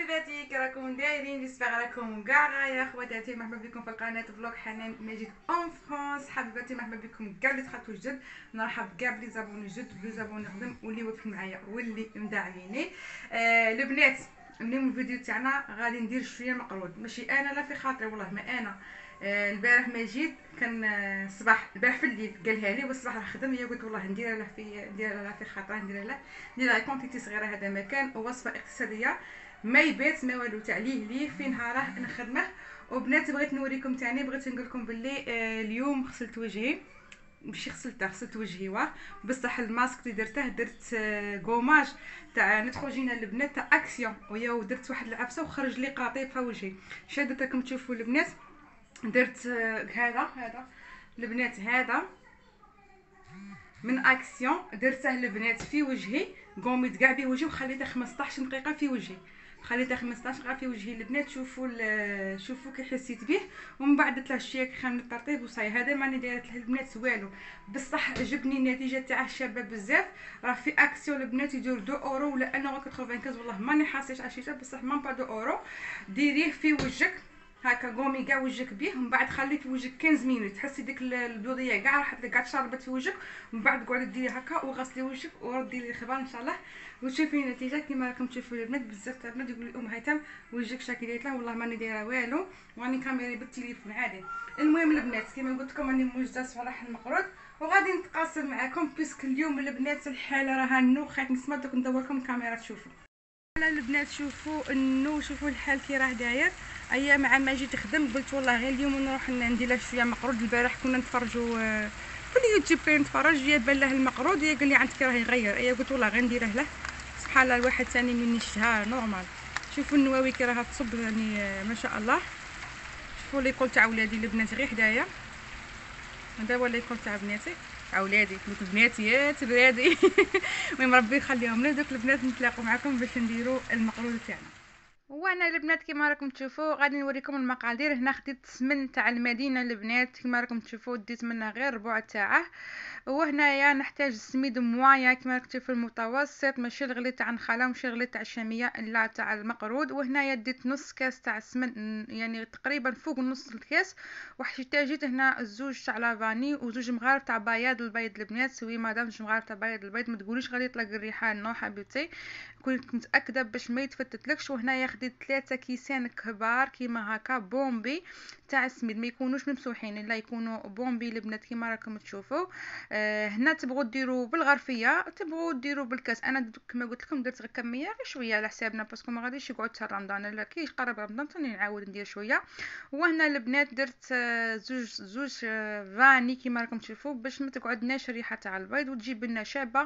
حبيباتي كي راكم دايرين؟ جيسبر راكم كاع يا خواتاتي. مرحبا بكم في القناه فلوق حنان مجيد اون فرانس. حبيباتي مرحبا بكم كاع اللي دخلتوا جدد. نرحب كاع بلي زابوني جدد، بلي زابوني قدم، واللي واقفين معايا واللي مداعميني. البنات، اليوم الفيديو تاعنا غادي ندير شويه مقرود، ماشي انا لا في خاطري والله ما انا. البارح مجيد كان الصباح، البارح في الليل قالها لي، والصباح راه خدم. هي قلت والله نديرها له في خاطره، نديرها كونتيتي صغيره. هذا مكان وصفه اقتصاديه، ما يبات ما والو تاع ليه في نهاره نخدمه. وبنات بغيت نوريكم تاني، بغيت نقول لكم باللي اليوم غسلت وجهي، ماشي غسلت وجهي واه، بصح الماسك اللي درته درت كوماج تاع نتروجينا البنات تاع اكسيون، ويا درت واحد العفسه وخرج لي قاطيب في وجهي. شادت راكم تشوفوا البنات. درت هذا البنات، هذا من اكسيون درته البنات في وجهي، قوميت كاع به وجهي وخليته 15 دقيقه في وجهي. خليته 15 دقيقه في وجهي البنات. شوفوا كي حسيت به. ومن بعد درت له شويه خام الترطيب وصاي. هذا ماني دايره له البنات والو، بصح عجبني النتيجه تاعه شابه بزاف. راه في اكسيون البنات يدير 2 اورو ولا 1.95، والله ماني حاسيش عشيته، بصح مام با 2 اورو. ديريه في وجهك هكا، قومي كاع وجهك به، ومن بعد خليه في وجهك 15 مينوت، تحسي ديك البيضيه كاع راحت لك، كاع تشربت في وجهك. ومن بعد قعدي ديري هكا وغسلي وجهك وردي لي الخبار ان شاء الله وتشوفي النتيجه كيما راكم تشوفوا البنات. بزاف تاع البنات يقولوا لي ام هيثم وجهك شاكي دايره له، والله ماني دايره والو، واني كاميري بالتليفون عادي. المهم البنات كيما قلت لكم راني موجده صراحه المقرود، وغادي نتقاسم معكم بيسك اليوم البنات الحاله راها نو. خايت نسمع دوك ندوركم الكاميرا تشوفوا البنات. شوفوا الحال كي راه داير. ايا مع ما جيت نخدم قلت والله غير اليوم نروح ندير له شويه مقرود. البارح كنا نتفرجوا في اليوتيوب، كاين نتفرج جا بان له المقرود، هي قال لي عندك راه يغير. ايا قلت والله غير نديره له، سبحان الله الواحد ثاني من الشهر نورمال. شوفوا النواوي كي راها تصب يعني ما شاء الله. شوفوا ليكول تاع ولادي البنات غير حدايا، هذا هو ليكول تاع بناتي اولادي، دوك بناتيات بلادي. المهم ربي يخليهم لي. دوك البنات نتلاقوا معكم باش نديروا المقرود تاعنا. وانا البنات كيما راكم تشوفوا غادي نوريكم المقادير. هنا خديت السمن تاع المدينه البنات كيما راكم تشوفوا، ديت منها غير ربع تاعه. وهنايا نحتاج السميد موايا كيما راكم تشوفوا المتوسط، ماشي الغلي تاع النخاله وماشي الغلي تاع الشاميه، لا تاع المقرود. وهنايا ديت نص كاس تاع السمن، يعني تقريبا فوق نص الكاس. واحتاجيت هنا زوج تاع لافاني وزوج مغارف تاع بياض البيض البنات. سوي مادام زوج مغارف تاع بياض البيض، ما تقوليش غادي يطلق الريحان، نو حبيبتي، كنت متاكده باش ما يتفتتلكش. وهنايا خديت 3 كيسان كبار كيما هكا بومبي تاع السميد، ما يكونوش ممسوحين، لا يكونوا بومبي البنات كيما راكم تشوفوا. هنا تبغوا ديروا بالغرفيه، تبغوا ديروا بالكاس. انا كما قلت لكم درت غير كميه غير شويه على حسابنا، باسكو ما غاديش يقعد حتى رمضان، لا كي يقرب رمضان ثاني نعاود ندير شويه. وهنا البنات درت زوج فاني كيما راكم تشوفوا، باش ما تقعدناش الريحه تاع البيض وتجيب لنا شابه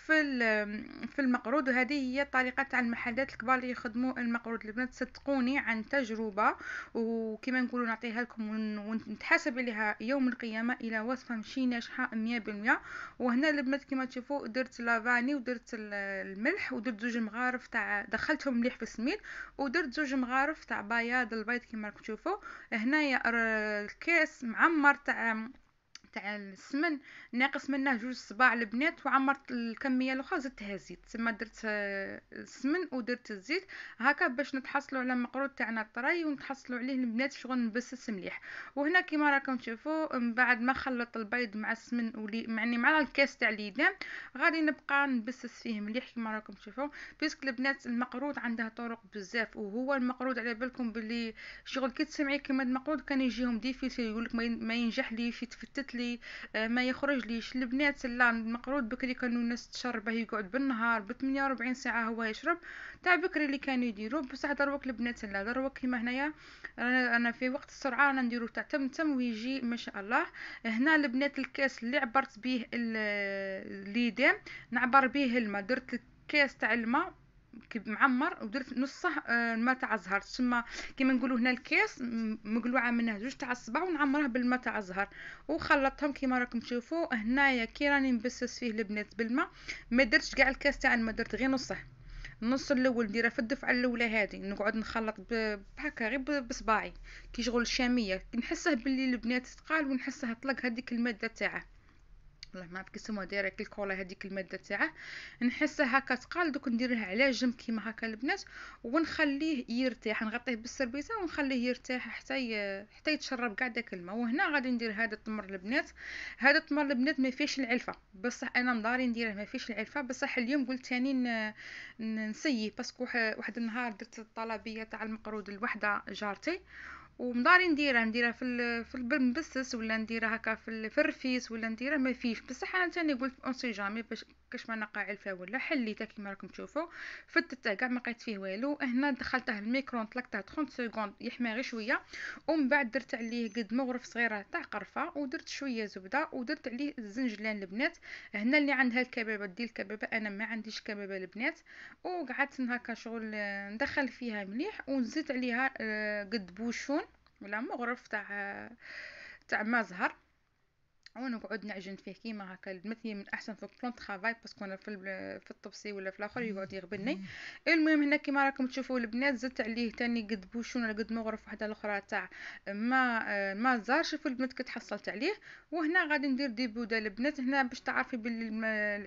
في المقرود. وهذه هي الطريقه تاع المحلات الكبار اللي يخدموا المقرود البنات، صدقوني عن تجربه. وكما نقولوا نعطيها لكم ونتحاسب عليها يوم القيامه الى وصفه ماشي ناجحه 100%. وهنا البنات كما تشوفوا درت لافاني ودرت الملح ودرت زوج مغارف تاع، دخلتهم مليح في السميد، ودرت زوج مغارف تاع بياض البيض كما راكم تشوفوا. هنايا الكاس معمر تاع السمن، ناقص منه جوج صباع البنات، وعمرت الكميه الاخرى زدتها زيت. تما درت السمن ودرت الزيت هكا باش نتحصلوا على مقرود تاعنا طري ونتحصلوا عليه البنات شغل نبسس مليح. وهنا كيما راكم تشوفوا من بعد ما خلط البيض مع السمن يعني مع الكاس تاع ليدام، غادي نبقى نبسس فيه مليح كيما راكم تشوفوا. بيسك البنات المقرود عندها طرق بزاف، وهو المقرود على بالكم باللي شغل كي تسمعي كلمه المقرود كان يجيهم ديفيسيل، يقولك ما ينجح ليش، يتفتت لي، ما يخرج ليش البنات. لا المقرود بكري كانوا الناس تشربه يقعد بالنهار ب 48 ساعه هو يشرب تاع بكري اللي كانوا يديروا. بصح دروك البنات لا، دروك كيما هنايا انا في وقت السرعه انا نديرو تاع تم ويجي ما شاء الله. هنا البنات الكاس اللي عبرت به الليدام نعبر به الماء، درت الكاس تاع الماء معمر ودرت نصه الماء تاع الزهر. تسمى كيما نقولوا هنا الكاس مقلوعه منه جوج تاع الصباع ونعمرها بالماء تاع الزهر وخلطتهم كيما راكم تشوفوا. هنايا كي راني نبسس فيه البنات بالماء، ما درتش كاع الكاس تاع الماء، درت غير نصه. النص الاول نديره في الدفعه الاولى هذه، نقعد نخلط هكا غير بصباعي كي شغل الشاميه، نحسه باللي البنات ثقال ونحسها طلق هذيك الماده تاعه. والله ما عرفت كيسموها ديريكت الكولا هذيك الماده تاعه، نحسها هكا ثقال دوك نديرها على جنب كيما هكا البنات ونخليه يرتاح، نغطيه بالسربيسه ونخليه يرتاح حتى يتشرب كاع داك الماء. وهنا غادي ندير هذا التمر البنات. هذا التمر البنات ما فيهش العلفه، بصح انا مداري نديره ما فيهش العلفه، بصح اليوم قلت ثاني نسيي باسكو واحد النهار درت الطلبيه تاع المقرود لوحده جارتي ومضاري نديرها في المبسس ولا نديرها هكا في الرفيس ولا نديرها ما فيش. بصح انا ثاني قلت اون سي جامي باش كاش ما نقع علفه ولا حليته كيما راكم تشوفوا فتته كاع ما لقيت فيه والو. هنا دخلته الميكرون طلقته 30 سكوند يحمى غير شويه، ومن بعد درت عليه قد مغرف صغيره تاع قرفه ودرت شويه زبده ودرت عليه الزنجلان البنات. هنا اللي عندها الكبابه دير الكبابه، انا ما عنديش كبابه البنات. وقعدت هكا شغل ندخل فيها مليح ونزيد عليها قد بوشون ولا مغرف تاع ما زهر ونقعد نعجن فيه كيما هكا. المثلي من احسن في بلون طرافاي باسكو انا في الطبسي ولا في الاخر يقعد يغبني. المهم هنا كيما راكم تشوفوا البنات زدت عليه تاني قد بوشون ولا قد مغرف وحده الاخرى تاع ما زار. شوفوا البنات كي تحصلت عليه. وهنا غادي ندير دي بوده البنات هنا باش تعرفي باللي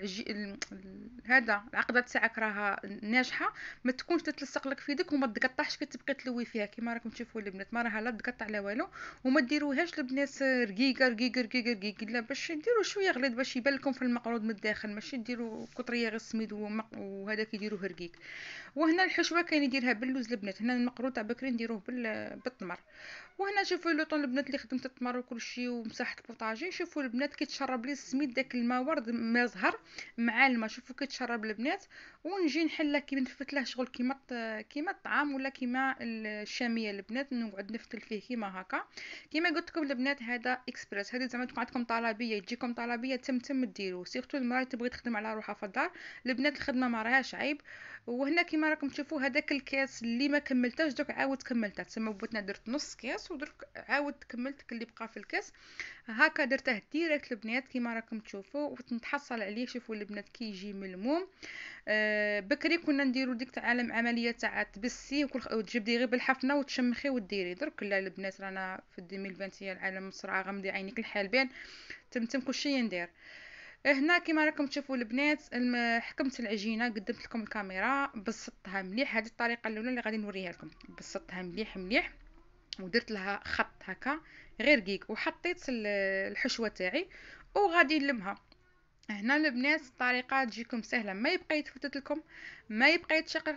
هذا العقده تاعك راها ناجحه، ما تكونش تتلصق لك في يدك وما تقطعش كي تبقي تلوي فيها. كيما راكم تشوفوا البنات ما راها لا تقطع لا والو. وما ديروهاش البنات رقيقه رقيقه رقيقه رقيقه، لا باش ديروا شويه غليظ باش يبان لكم في المقرود من الداخل، ماشي ديروا قطريه غير سميد وهذاك يديروه رقيق. وهنا الحشوه كاين يديرها باللوز البنات. هنا المقرود تاع بكري نديروه بالتمر. وهنا شوفوا لوطون البنات اللي خدمت التمر وكل شيء ومسحت البوطاجي. شوفوا البنات كي تشرب لي السميد داك الماء ورد ما زهر مع الماء. شوفوا كي تشرب البنات. ونجي نحله كي نفتل له شغل كيما الطعام ولا كيما الشاميه البنات، نقعد نفتل فيه كيما هكا. كيما قلت لكم البنات هذا اكسبريس، هذه زعما تكون عندكم طلبيه تجيكم طلبيه تم ديروا سيرتو المراه تبغي تخدم على روحها في الدار. البنات الخدمه ما راهاش عيب. وهنا كيما راكم تشوفوا هذاك الكاس اللي ما كملتهش دوك عاود كملته، تسمى بوتنا درت نص كاس ودرك عاود كملت اللي بقى في الكاس. هكا درته ديريكت البنات كيما راكم تشوفوا ونتحصل عليه. شوفوا البنات كي يجي ملموم. بكري كنا نديرو ديك تاع عمليه تاع تبسي وتجبدي غير بالحفنه وتشمخي وديري. درك لا البنات رانا في 2020 العالم مسرعه غمضي عينيك الحال بان تمتم كلشي ندير. هنا كيما راكم تشوفوا البنات حكمت العجينه قدمت لكم الكاميرا بسطتها مليح. هذه الطريقه الاولى اللي غادي نوريها لكم. بسطتها مليح مليح ودرت لها خط هكا غير رقيق وحطيت الحشوه تاعي وغادي نلمها. هنا البنات الطريقه تجيكم سهله، ما يبقى يتفتت لكم، ما يبقى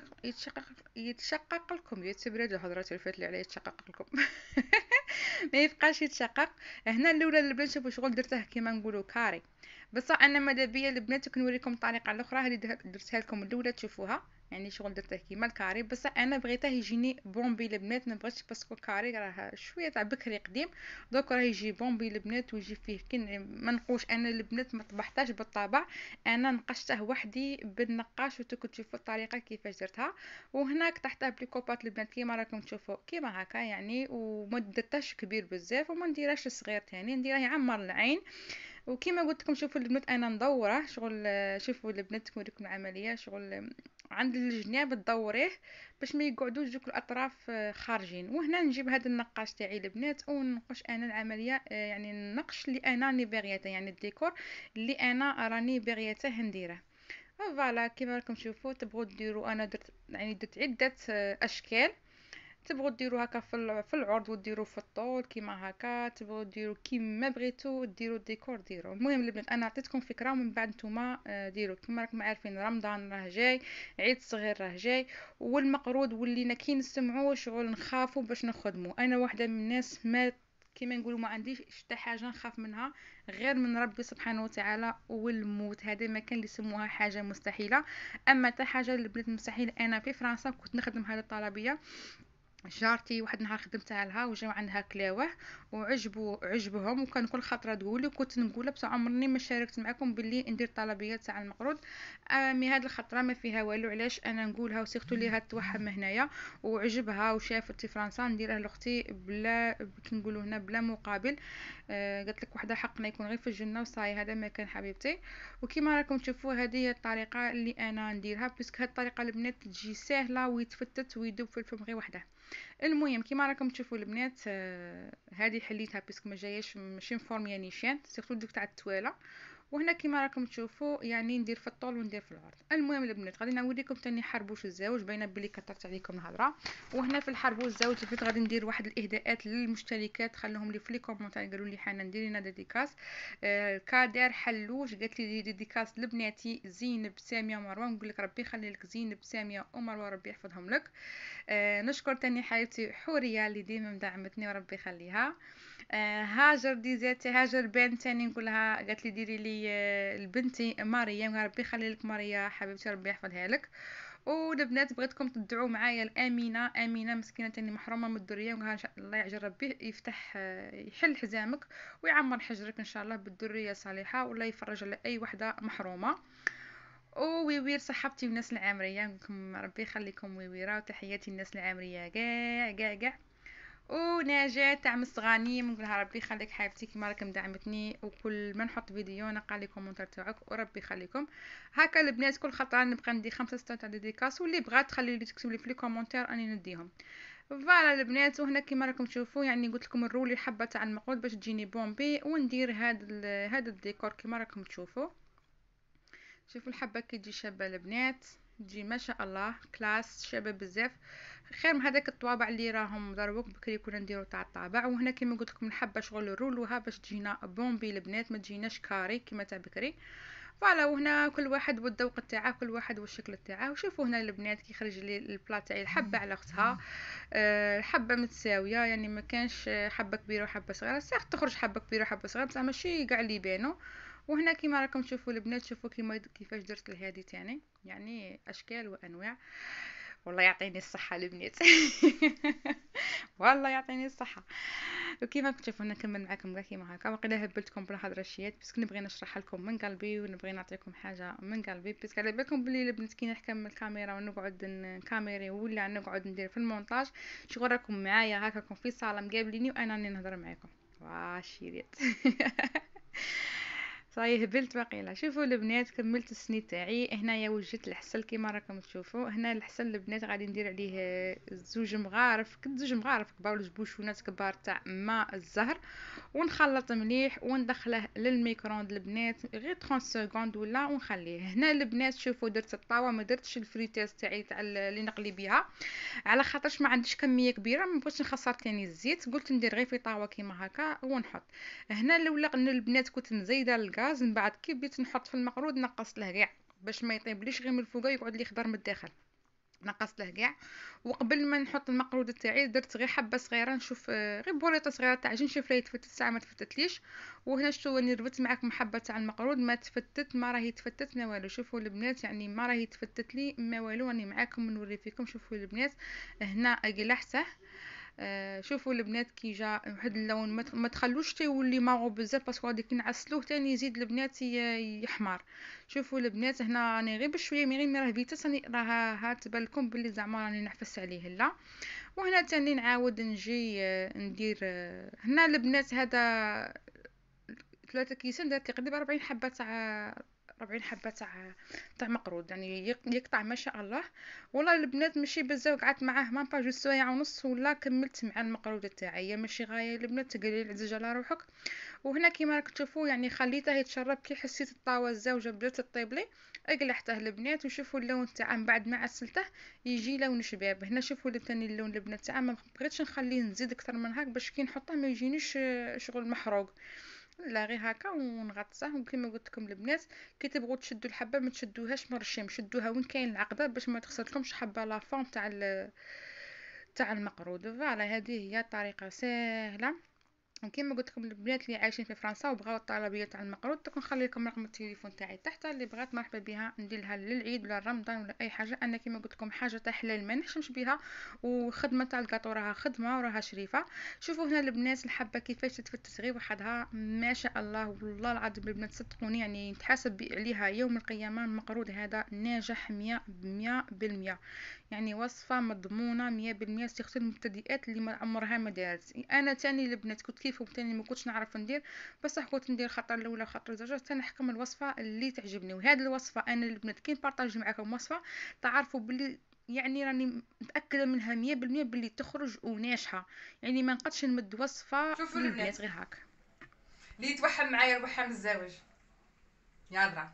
يتشقق لكم يتبرد الهضره تلفات لي عليه يتشقق لكم ما يبقاش يتشقق. هنا الاولى البنات شوفوا شغل درته كيما نقولوا كاري. بصح انا ماذا بيا البنات كنوريكم الطريقه الاخرى اللي درتها لكم الاولى تشوفوها، يعني شغل درته كيما الكاري. بصح انا بغيته يجيني بومبي البنات، ما بغيتش باسكو كاري راه شويه تاع بكري قديم، دوك راه يجي بومبي البنات ويجي فيه كي ما نقوش انا البنات ما طبحتهاش بالطبع، انا نقشته وحدي بالنقاش وتكون تشوفوا الطريقه كيفاش درتها. وهناك تحتها بليكوبات البنات كيما راكم تشوفوا كيما هكا يعني، وما درتهاش كبير بزاف وما نديرهاش صغير ثاني، نديرها يعمر العين. وكيما قلت لكم شوفوا البنات انا ندوره شغل. شوفوا البنات توريكم العمليه شغل عند الجناب تدوريه باش ما يقعدوش دوك الاطراف خارجين. وهنا نجيب هذا النقاش تاعي البنات ونقش انا العمليه يعني النقش اللي انا راني باغيته، يعني الديكور اللي انا راني باغيته نديره. فوالا كيما راكم تشوفوا تبغوا ديروا انا درت يعني درت عده اشكال. تبغوا ديروا هكا في العرض وديروا في الطول كيما هكا، تبغوا ديروا كيما بغيتو ديروا الديكور ديروا. المهم البنات انا عطيتكم فكره ومن بعد نتوما ديروا. كيما راكم عارفين رمضان راه جاي، عيد صغير راه جاي، والمقرود ولينا كي نسمعوه شغل نخافوا باش نخدموا. انا واحده من الناس ما كيما نقولوا ما عنديش حتى حاجه نخاف منها غير من ربي سبحانه وتعالى والموت. هذا ما كان اللي يسموها حاجه مستحيله. اما حتى حاجه البنات مستحيل. انا في فرنسا كنت نخدم هذه الطلبيه، جارتي واحد النهار خدمتها لها وجاو عندها كلاوه عجبهم وكان كل خطره تقولي كنت نقولها بصح عمرني ما شاركت معكم باللي ندير طلبيات تاع المقرود. مي هاد الخطره ما فيها والو، علاش انا نقولها وسيرتو ليها توهم هنايا وعجبها وشافت في فرنسا نديرها لاختي بلا كي نقولوا هنا بلا مقابل. قالت لك وحده حقنا يكون غير في الجنه وصاي هذا ما كان حبيبتي. وكيما راكم تشوفوا هذه هي الطريقه اللي انا نديرها باسكو هاد الطريقه البنات تجي سهله ويتفتت ويدوب في الفم غير وحده. المهم كيما راكم تشوفوا البنات هذه حليتها باسكو ما جاياش ماشي مفورميه نيشان سيرتو ديك تاع التواله. وهنا كيما راكم تشوفوا يعني ندير في الطول وندير في العرض. المهم البنات غادي نعاودكم تاني حربوش الزواج، باينه بلي كثرت عليكم الهضره. وهنا في الحربوش الزواج البنات غادي ندير واحد الاهداءات للمشتركات، خلوهم لي في لي كومونتير قالوا لي حنا ندير لنا ديديكاس. كادر حلوش قالت لي ديديكاس لبناتي زينب ساميه ومروه، نقول لك ربي يخلي لك زينب ساميه ومروه ربي يحفظهم لك. نشكر تاني حبيبتي حوريه اللي ديما مدعمتني وربي يخليها. هاجر دي ذاتي هاجر بنت تاني نقولها قالت لي ديري لي لبنتي مريم، ربي يخلي لك مريم حبيبتي ربي يحفظها لك. والبنات بغيتكم تدعوا معايا الامينه، امينه مسكينه تاني محرومه من الذريه، ونقولها ان شاء الله يعجل ربي يفتح يحل حزامك ويعمر حجرك ان شاء الله بالذريه الصالحه، ولا يفرج على اي وحده محرومه. وويوير صحبتي والناس العامريه نقولكم ربي يخليكم ويويره، وتحياتي الناس العامريه كاع. ونجاة تاع مصغانيم نقولها ربي يخليك حبيبتي كيما راكم دعمتني، وكل ما نحط فيديو نلقى لي كومونتير تاعك وربي يخليكم. هكا البنات كل خطره نبقى ندي 5 6 تاع ديديكاس، واللي بغات تخلي لي تكتب لي في لي كومونتير اني نديهم. فوالا البنات، وهنا كيما راكم تشوفوا يعني قلت لكم الرولي حبه تاع المقود باش تجيني بومبي، وندير هذا الديكور كيما راكم تشوفوا. شوفوا الحبه كي تجي شابه البنات، تجي ما شاء الله كلاس شابه بزاف، خير من هذاك الطوابع اللي راهم دروك بكري كنا نديرو تاع الطابع. وهنا كيما قلت لكم الحبه شغل الرولوها باش تجينا بومبي البنات، ما تجيناش كاري كيما تاع بكري. فوالا، وهنا كل واحد والذوق تاعه، كل واحد والشكل تاعه. وشوفوا هنا البنات كي خرج لي البلا تاعي الحبه على اختها، الحبه متساويه يعني ما كانش حبه كبيره وحبه صغيره، صح تخرج حبه كبيره وحبه صغيره بصح ماشي كاع اللي يبانوا. وهنا كيما راكم تشوفوا البنات، شوفوا كيفاش درت لهادي تاني، يعني اشكال وانواع. والله يعطيني الصحه البنات والله يعطيني الصحه. وكيما تشوفوا نكمل معكم غير كيما هكا، وقيلا هبلتكم بالهضره شيات بس نبغي نشرح لكم من قلبي، ونبغي نعطيكم حاجه من قلبي، بس على بالكم بلي البنات كي نحكم الكاميرا ونقعد نكاميري ولا نقعد ندير في المونتاج شغل راكم معايا هكاكم في صاله مقابليني وانا راني نهضر معاكم. واه شيريت صاي هبلت باقيلا. شوفوا البنات كملت السني تاعي، هنايا وجدت الحسل كيما راكم تشوفوا. هنا الحسل البنات غادي ندير عليه زوج مغارف، زوج مغارف كبار ولا بوشونات كبار تاع ماء الزهر، ونخلط مليح وندخله للميكروند البنات غير 30 سكوند ولا، ونخليه. هنا البنات شوفوا درت الطاوه ما درتش الفريتاز تاعي تاع اللي نقلي بها، على خاطرش ما عنديش كميه كبيره ما بغيتش نخسر تاني الزيت، قلت ندير غير في طاوه كيما هكا ونحط. هنا الاولى ان البنات كنت مزيده الغاز، من بعد كي بديت نحط في المقرود نقصت له كاع باش ما يطيبليش غير من الفوق يقعد لي خضر من الداخل، نقصت له كاع. وقبل ما نحط المقرود تاعي درت غير حبه صغيره نشوف غير بوريطه صغيره تاع عجين، نشوف لا يتفتت ساعه ما تفتتليش. وهنا شفتوا اني ربطت معكم حبه تاع المقرود ما تفتت، ما راهي تفتت ما والو. شوفوا البنات يعني ما راهي تفتت لي ما والو، راني معاكم نوري فيكم. شوفوا البنات هنا قلحته. شوفوا البنات كي جا واحد اللون ما تخلوش تيولي ماغو بزاف باسكو غادي كي نعسلوه تاني يزيد البنات يحمر. شوفوا البنات هنا راني غير بشويه مي غير راه فيتاس راه تبان لكم بلي زعما راني نحفس عليه لا. وهنا تاني نعاود نجي ندير هنا البنات هذا 3 كيسان درت تقريبا 40 حبه تاع 40 حبه تاع مقرود، يعني يقطع ما شاء الله. والله البنات ماشي بزاف، قعدت معاه ما با جوج سوايع ونص ولا كملت مع المقرود تاعي، ماشي غايه البنات تقلي العزج على روحك. وهنا كيما راك تشوفوا يعني خليته يتشرب، كي حسيت الطاوه الزوجه بدات تطيب لي اقلحته البنات. وشوفوا اللون تاعه من بعد ما عسلته يجي لون شباب. هنا شوفوا ثاني اللون البنات تاعه ما بغيتش نخليه نزيد اكثر من هاك باش كي نحطه ما يجينيش شغل محروق، لا غير هكا ونغطسه. وكما قلت لكم البنات كي تبغوا تشدوا الحبه ما تشدوهاش مرشم، شدوها وين كاين العقده باش ما تخسرلكمش حبه لا فون تاع المقرود. فوالا هذه هي طريقه سهله. وكما قلت لكم البنات اللي عايشين في فرنسا وبغاو الطلبيه تاع المقروض تكون نخلي لكم رقم التليفون تاعي تحت، اللي بغات مرحبا بها نديرها للعيد ولا رمضان ولا اي حاجه. انا كما قلت لكم حاجه تاع حلال ما نحشمش بها، وخدمه تاع الكاطو راها خدمه وراها شريفه. شوفوا هنا البنات الحبه كيفاش تتفتت غير وحدها ما شاء الله. والله العظيم البنات صدقوني يعني نتحاسب عليها يوم القيامه. المقروض هذا ناجح 100%، يعني وصفه مضمونه 100%، استخدام المبتدئات اللي ما عمرها ما دارت. انا تاني البنات كنت كيفهم تاني ما كنتش نعرف ندير، بصح كنت ندير خطر الاولى خطر زوجة تنحكم الوصفه اللي تعجبني. وهذه الوصفه انا البنات كي نبارطاجي معكم وصفه تعرفوا بلي يعني راني متاكده منها 100% بلي تخرج وناجحه، يعني ما نقدش نمد وصفه شوفوا البنات للبنات غير هكا. اللي يتوحم معايا الوحم الزواج يا درا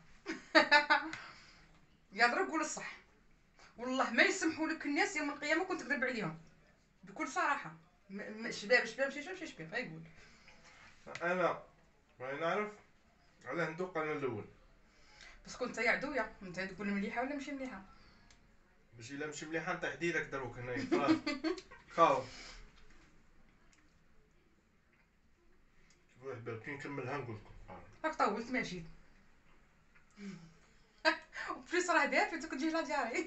يا درا قول الصح. والله ما يسمحوا لك الناس يوم القيامه كنت تكذب عليهم بكل صراحه. شباب ماشي شباب غيقول. انا ما نعرف علاه ندوق انا الاول. بس كنت يا عدويا انت تقول مليحه ولا ماشي مليحه؟ باش الا ماشي مليحه انت حديدك دروك هنايا خلاص. خاو واحد بالك نكملها نقول لكم. راك طولت ماشي. وبليس راه داير في تجي لا جاري.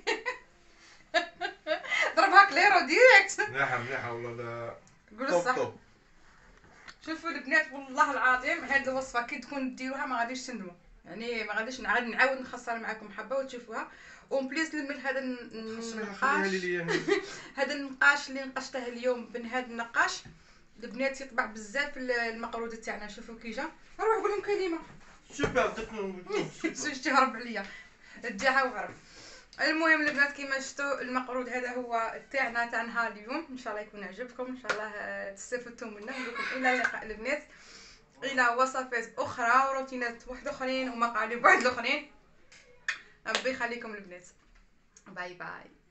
ضربها كليرو ديريكت. مليحه والله لا. قول الصح. شوفوا البنات والله العظيم هذه الوصفه كي تكون ديروها ما غاديش تندموا، يعني ما غاديش نعاود نخسر معكم حبه وتشوفوها. اون بليس نلمل هذا النقاش. هذا النقاش اللي نقشته اليوم بن هذا النقاش البنات يطبع بزاف المقرود تاعنا. شوفوا كي جا نروح نقول لهم كلمه سوبر تكنو شتي هرب عليا اداها وهرب. المهم البنات كيما شفتوا المقرود هذا هو تاع نهار اليوم. ان شاء الله يكون عجبكم، ان شاء الله تستفدتوا منه. نقول لكم الى اللقاء البنات، الى وصفات اخرى وروتينات واحد اخرين ومقالب واحد اخرين. ربي يخليكم البنات. باي باي.